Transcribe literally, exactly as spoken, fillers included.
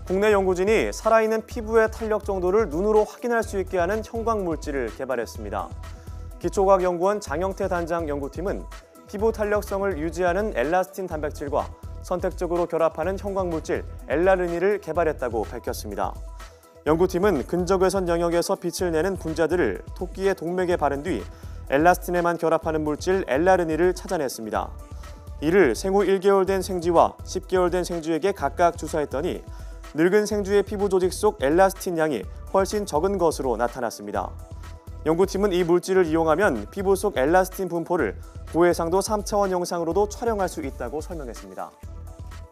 국내 연구진이 살아있는 피부의 탄력 정도를 눈으로 확인할 수 있게 하는 형광 물질을 개발했습니다. 기초과학연구원 장영태 단장 연구팀은 피부 탄력성을 유지하는 엘라스틴 단백질과 선택적으로 결합하는 형광 물질 엘라르닌을 개발했다고 밝혔습니다. 연구팀은 근적외선 영역에서 빛을 내는 분자들을 토끼의 동맥에 바른 뒤 엘라스틴에만 결합하는 물질 엘라르닌을 찾아냈습니다. 이를 생후 일 개월 된 생쥐와 십 개월 된 생쥐에게 각각 주사했더니 늙은 생쥐의 피부 조직 속 엘라스틴 양이 훨씬 적은 것으로 나타났습니다. 연구팀은 이 물질을 이용하면 피부 속 엘라스틴 분포를 고해상도 삼 차원 영상으로도 촬영할 수 있다고 설명했습니다.